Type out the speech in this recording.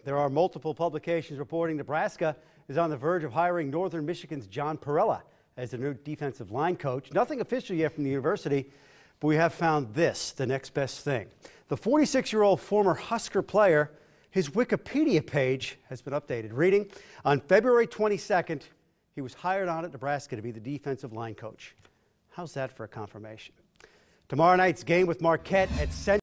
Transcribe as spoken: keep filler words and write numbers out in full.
There are multiple publications reporting Nebraska is on the verge of hiring Northern Michigan's John Parella as the new defensive line coach. Nothing official yet from the university, but we have found this, the next best thing. The forty-six-year-old former Husker player, his Wikipedia page has been updated, reading, on February twenty-second, he was hired on at Nebraska to be the defensive line coach. How's that for a confirmation? Tomorrow night's game with Marquette at Central.